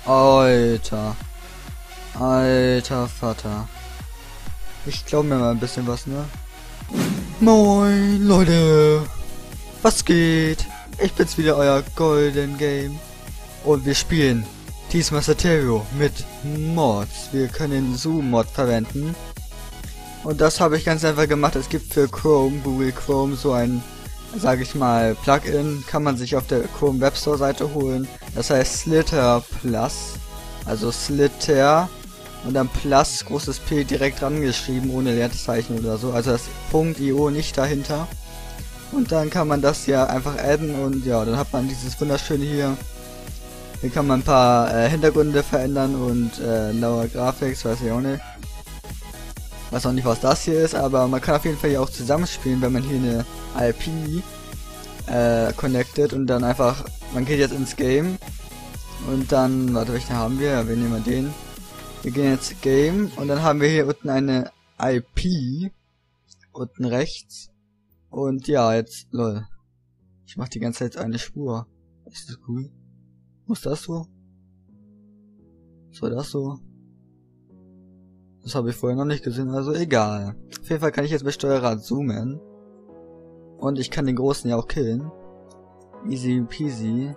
Alter. Alter Vater. Ich glaube mir mal ein bisschen was, ne? Moin, Leute. Was geht? Ich bin's wieder, euer Golden Game. Und wir spielen diesmal Saterio mit Mods. Wir können den Zoom-Mod verwenden. Und das habe ich ganz einfach gemacht. Es gibt für Chrome, Google Chrome, so ein, sage ich mal, Plugin. Kann man sich auf der Chrome Web Store Seite holen. Das heißt Slitter Plus. Also Slitter. Und dann Plus, großes P direkt dran geschrieben, ohne Leerzeichen oder so. Also das .io nicht dahinter. Und dann kann man das ja einfach adden und ja, dann hat man dieses wunderschöne hier. Hier kann man ein paar Hintergründe verändern und Lower Graphics, weiß ich auch nicht. Weiß auch nicht, was das hier ist, aber man kann auf jeden Fall hier auch zusammenspielen, wenn man hier eine IP connected und dann einfach, man geht jetzt ins Game und dann, warte, welchen haben wir? Ja, wir nehmen den. Wir gehen jetzt Game und dann haben wir hier unten eine IP, unten rechts. Und ja, jetzt, lol. Ich mach die ganze Zeit eine Spur. Ist das cool? Muss das so? Soll das so? Das habe ich vorher noch nicht gesehen, also egal. Auf jeden Fall kann ich jetzt mit Steuerrad zoomen. Und ich kann den großen ja auch killen. Easy peasy.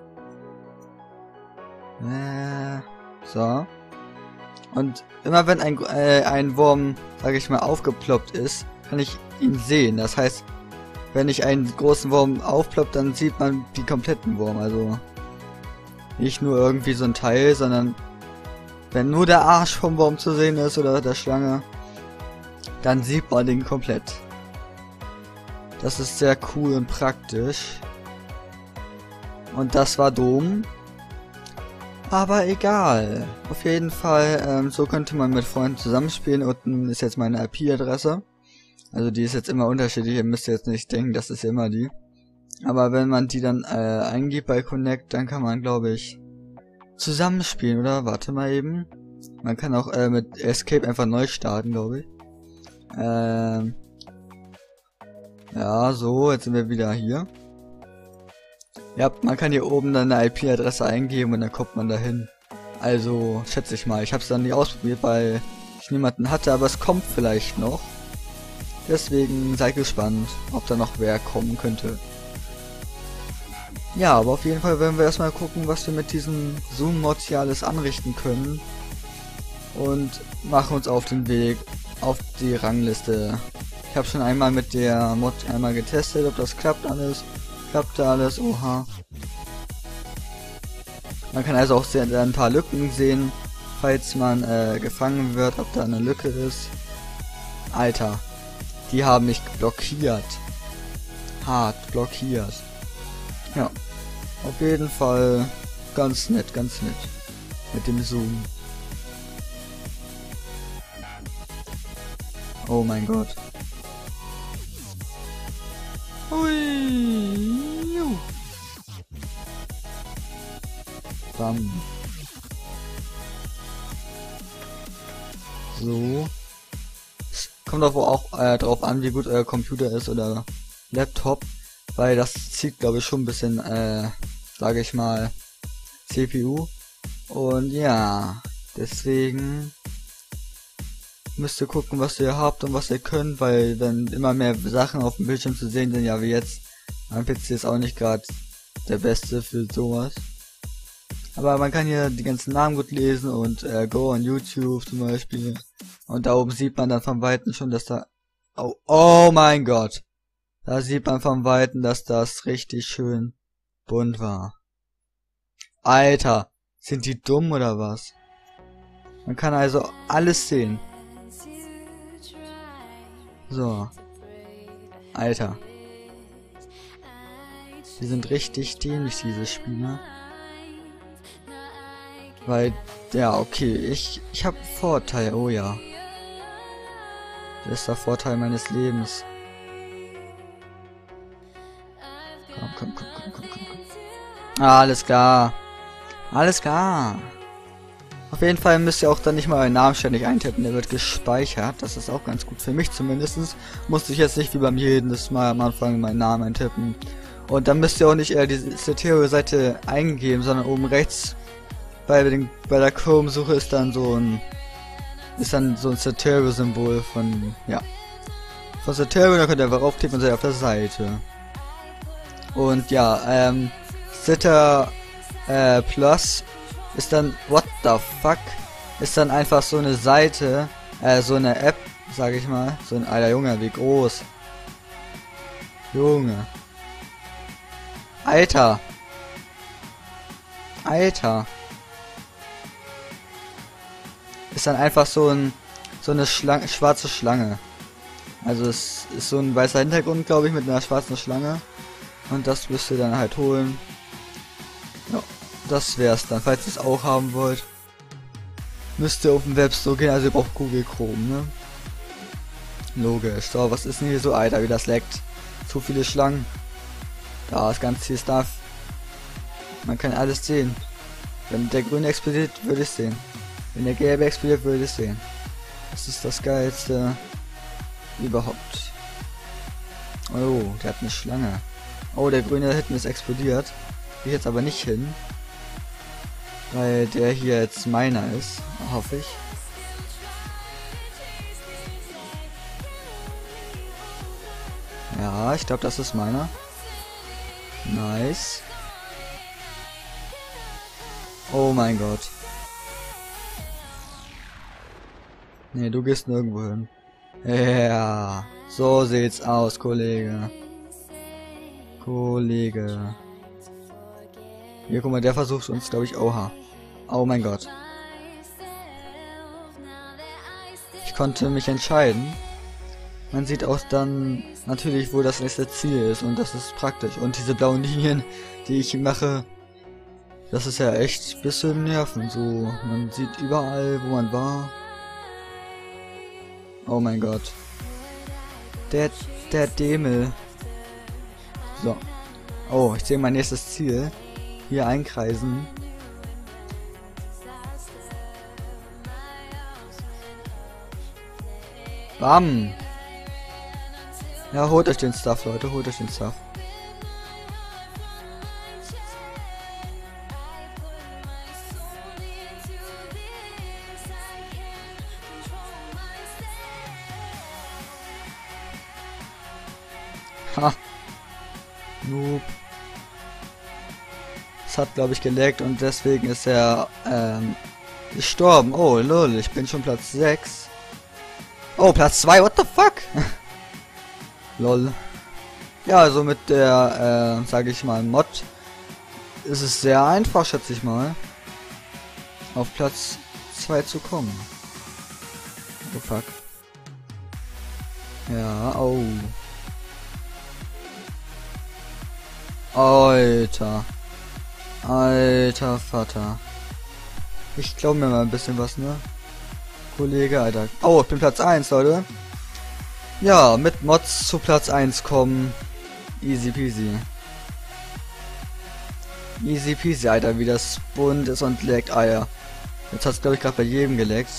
So. Und immer wenn ein Wurm, sage ich mal, aufgeploppt ist, kann ich ihn sehen. Das heißt, wenn ich einen großen Wurm aufploppt, dann sieht man die kompletten Wurm. Also nicht nur irgendwie so ein Teil, sondern wenn nur der Arsch vom Wurm zu sehen ist oder der Schlange, dann sieht man den komplett. Das ist sehr cool und praktisch. Und das war dumm. Aber egal. Auf jeden Fall, so könnte man mit Freunden zusammenspielen. Unten ist jetzt meine IP-Adresse. Also die ist jetzt immer unterschiedlich. Ihr müsst jetzt nicht denken, das ist immer die. Aber wenn man die dann eingibt bei Connect, dann kann man, glaube ich, zusammenspielen, oder? Warte mal eben. Man kann auch mit Escape einfach neu starten, glaube ich. Ja, so, jetzt sind wir wieder hier. Ja, man kann hier oben dann eine IP-Adresse eingeben und dann kommt man dahin. Also, schätze ich mal. Ich habe es dann nicht ausprobiert, weil ich niemanden hatte, aber es kommt vielleicht noch. Deswegen seid gespannt, ob da noch wer kommen könnte. Ja, aber auf jeden Fall werden wir erstmal gucken, was wir mit diesem Zoom-Mod hier alles anrichten können. Und machen uns auf den Weg auf die Rangliste. Ich habe schon einmal mit der Mod einmal getestet, ob das klappt alles. Klappt da alles, oha. Man kann also auch ein paar Lücken sehen, falls man gefangen wird, ob da eine Lücke ist. Alter, die haben mich blockiert. Hart blockiert. Ja, auf jeden Fall ganz nett mit dem Zoom. Oh mein Gott. Hui. Bam. So. Es kommt aber auch drauf an, wie gut euer Computer ist oder Laptop, weil das zieht, glaube ich, schon ein bisschen, sage ich mal, CPU. Und ja, deswegen müsst ihr gucken, was ihr habt und was ihr könnt, weil wenn immer mehr Sachen auf dem Bildschirm zu sehen sind, ja wie jetzt, mein PC ist auch nicht gerade der beste für sowas. Aber man kann hier die ganzen Namen gut lesen und Go on YouTube zum Beispiel. Und da oben sieht man dann vom Weiten schon, dass da... Oh mein Gott! Da sieht man vom Weiten, dass das richtig schön bunt war. Alter! Sind die dumm oder was? Man kann also alles sehen. So. Alter. Die sind richtig dämlich, diese Spieler. Weil, ja, okay, ich habe Vorteil, oh ja. Das ist der Vorteil meines Lebens. Komm. Ah, alles klar. Alles klar. Auf jeden Fall müsst ihr auch dann nicht mal euren Namen ständig eintippen, der wird gespeichert. Das ist auch ganz gut für mich zumindest. Musste ich jetzt nicht wie beim jedes Mal am Anfang meinen Namen eintippen. Und dann müsst ihr auch nicht die Saterio-Seite eingeben, sondern oben rechts bei der Chrome-Suche ist dann so ein Satoru-Symbol von, ja. Von Satoru, da könnt ihr einfach raufklicken und seid auf der Seite. Und ja, Sitter Plus ist dann, what the fuck, ist dann einfach so eine Seite, so eine App, sage ich mal, so ein, alter Junge, wie groß. Junge. Alter. Ist dann einfach so eine schwarze Schlange. Also es ist so ein weißer Hintergrund, glaube ich, mit einer schwarzen Schlange. Und das müsst ihr dann halt holen. Ja, das wär's dann. Falls ihr es auch haben wollt, müsst ihr auf den Webstore gehen. Also ihr braucht Google Chrome, ne? Logisch. So, was ist denn hier so, Alter, wie das leckt? Zu viele Schlangen. Da ist ganz viel Stuff. Man kann alles sehen. Wenn der grüne explodiert, würde ich sehen. Wenn der gelbe explodiert, würde ich sehen. Das ist das geilste überhaupt. Oh, der hat eine Schlange. Oh, der grüne da hinten ist explodiert. Gehe jetzt aber nicht hin. Weil der hier jetzt meiner ist, hoffe ich. Ja, ich glaube, das ist meiner. Nice. Oh mein Gott. Nee, du gehst nirgendwo hin. Ja, so sieht's aus, Kollege. Hier, guck mal, der versucht uns, glaube ich, oha. Oh mein Gott. Ich konnte mich entscheiden. Man sieht auch dann natürlich, wo das nächste Ziel ist, und das ist praktisch. Und diese blauen Linien, die ich mache, das ist ja echt ein bisschen nervend. So, man sieht überall, wo man war. Oh mein Gott. Der Dämel. So. Oh, ich sehe mein nächstes Ziel. Hier einkreisen. Bam. Ja, holt euch den Stuff, Leute. Holt euch den Stuff. Ha. Noob. Es hat, glaube ich, gelaggt und deswegen ist er gestorben. Oh, lol, ich bin schon Platz 6. Oh, Platz 2, what the fuck? Lol. Ja, also mit der, sage ich mal, Mod ist es sehr einfach, schätze ich mal, auf Platz 2 zu kommen. Oh, fuck. Ja, oh. Alter. Alter Vater. Ich glaube mir mal ein bisschen was, ne? Kollege, Alter. Oh, ich bin Platz 1, Leute. Ja, mit Mods zu Platz 1 kommen. Easy peasy. Easy peasy, Alter, wie das bunt ist und leckt Eier. Jetzt hat's, glaube ich, gerade bei jedem geleckt.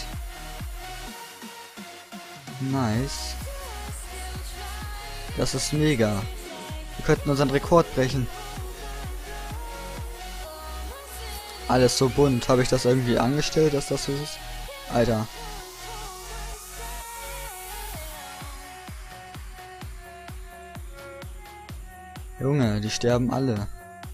Nice. Das ist mega. Wir könnten unseren Rekord brechen. Alles so bunt. Habe ich das irgendwie angestellt, dass das so ist? Alter. Junge, die sterben alle.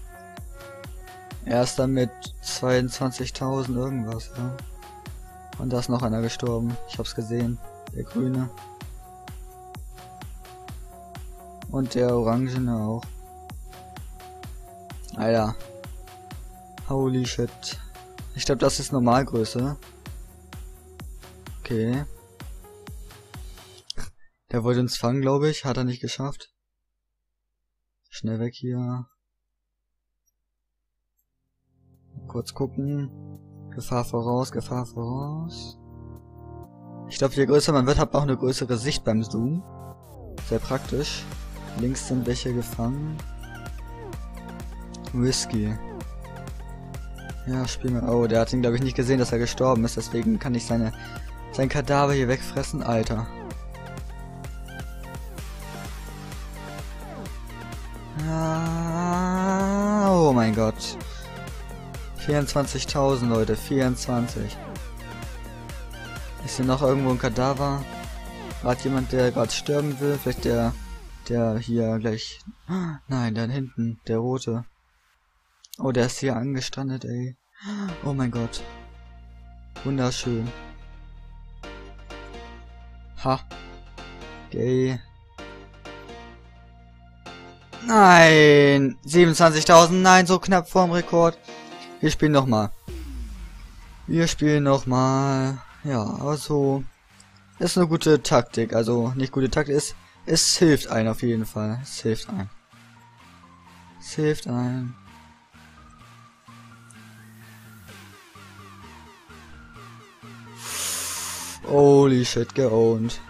Erster mit 22.000 irgendwas, ja. Und da ist noch einer gestorben. Ich hab's gesehen. Der Grüne. Und der Orangene auch. Alter. Holy shit. Ich glaube, das ist Normalgröße. Okay. Der wollte uns fangen, glaube ich. Hat er nicht geschafft. Schnell weg hier. Kurz gucken. Gefahr voraus, Gefahr voraus. Ich glaube, je größer man wird, hat man auch eine größere Sicht beim Zoom. Sehr praktisch. Links sind welche gefangen. Whisky. Ja, spiel mal. Oh, der hat ihn, glaube ich, nicht gesehen, dass er gestorben ist. Deswegen kann ich sein Kadaver hier wegfressen. Alter. Ja, oh mein Gott. 24.000 Leute, 24. Ist hier noch irgendwo ein Kadaver? Gerade jemand, der gerade sterben will? Vielleicht der hier gleich... Nein, da hinten, der rote. Oh, der ist hier angestrandet, ey. Oh mein Gott. Wunderschön. Ha. Gay. Nein! 27.000, nein, so knapp vorm Rekord. Wir spielen nochmal. Ja, also... Ist eine gute Taktik, also nicht gute Taktik ist... Es hilft einem auf jeden Fall. Es hilft einem. Holy shit, geowned.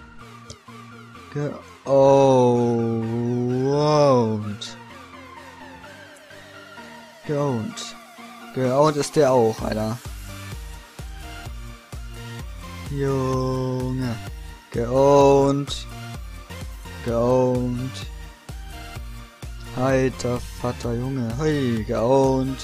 Geowned ist der auch, Alter. Junge. Geowned. Alter Vater, Junge. Hey, geowned.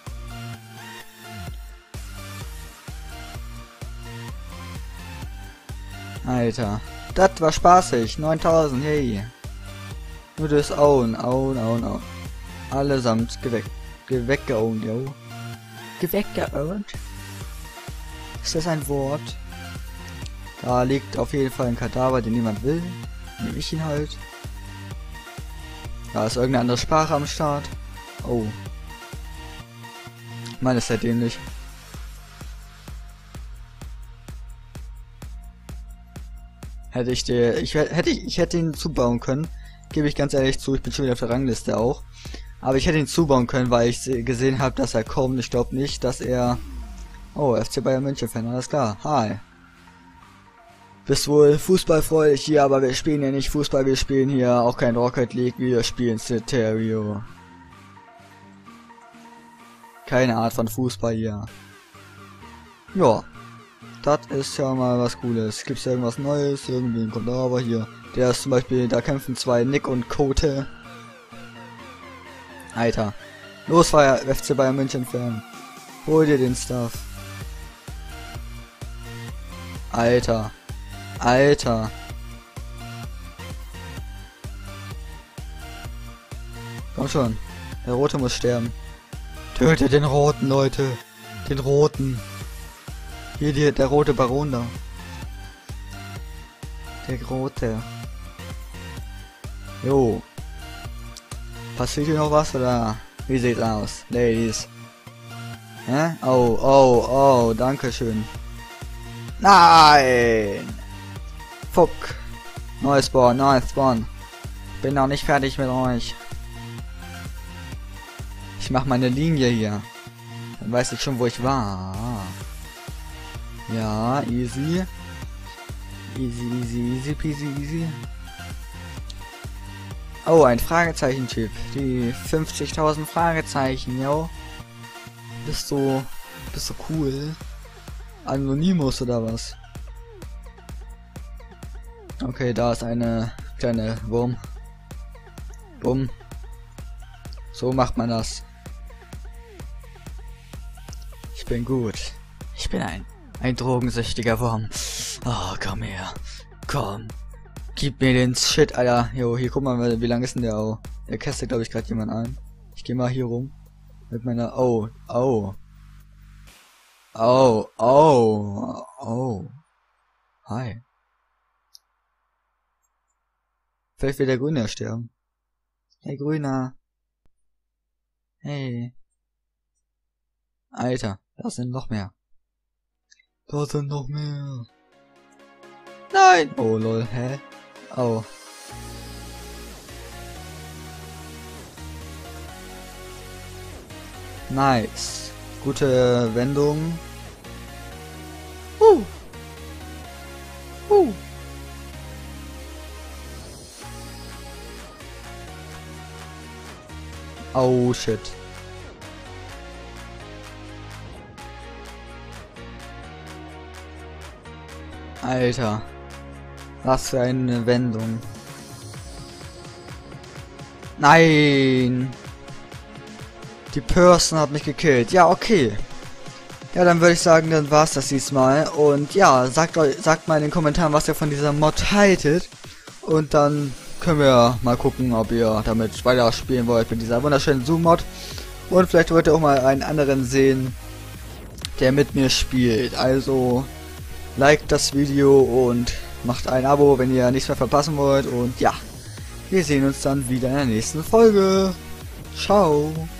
Alter. Das war spaßig. 9000, hey. Nur das Own. Allesamt weggeowned, yo. Weggeowned? Ist das ein Wort? Da liegt auf jeden Fall ein Kadaver, den niemand will. Nehme ich ihn halt. Da ist irgendeine andere Sprache am Start. Oh. Meine ist halt dämlich. Ich hätte ihn zubauen können. Gebe ich ganz ehrlich zu, ich bin schon wieder auf der Rangliste auch. Aber ich hätte ihn zubauen können, weil ich gesehen habe, dass er kommt. Ich glaube nicht, dass er... Oh, FC Bayern München Fan, alles klar. Hi. Bist wohl fußballfreudig hier, aber wir spielen ja nicht Fußball, wir spielen hier auch kein Rocket League, wir spielen Stereo. Keine Art von Fußball hier. Ja. Das ist ja mal was Cooles. Gibt's ja irgendwas Neues? Irgendwie kommt aber hier. Der ist zum Beispiel, da kämpfen zwei Nick und Kote. Alter. Los, FC Bayern München Fan. Hol dir den Stuff. Alter. Komm schon. Der Rote muss sterben. Tötet den Roten, Leute. Den Roten. Hier, der rote Baron da. Der Rote. Jo. Passiert hier noch was, oder? Wie sieht's aus, Ladies? Hä? Oh, dankeschön. Nein! Fuck. Neues Spawn. Bin noch nicht fertig mit euch. Ich mach meine Linie hier. Dann weiß ich schon, wo ich war. Ja, easy. Easy peasy. Oh, ein Fragezeichen-Typ. Die 50.000 Fragezeichen, yo. Bist du cool? Anonymous oder was? Okay, da ist eine kleine Wurm. Bumm. So macht man das. Ich bin gut. Ich bin ein drogensüchtiger Wurm. Oh, komm her. Komm. Gib mir den Shit, Alter. Jo, hier guck mal, wie lang ist denn der Au? Der kästet, glaube ich, gerade jemand ein. Ich gehe mal hier rum. Mit meiner... Oh. Hi. Vielleicht wird der Grüner sterben. Hey, Grüner. Hey. Alter, da sind noch mehr. Nein! Oh, lol, hä? Oh. Nice. Gute Wendung. Oh, shit. Alter. Was für eine Wendung. Nein! Die Person hat mich gekillt. Ja, okay. Ja, dann würde ich sagen, dann war's das diesmal. Und ja, sagt mal in den Kommentaren, was ihr von dieser Mod haltet. Und dann können wir mal gucken, ob ihr damit weiter spielen wollt mit dieser wunderschönen Zoom-Mod. Und vielleicht wollt ihr auch mal einen anderen sehen, der mit mir spielt. Also, liked das Video und macht ein Abo, wenn ihr nichts mehr verpassen wollt. Und ja, wir sehen uns dann wieder in der nächsten Folge. Ciao.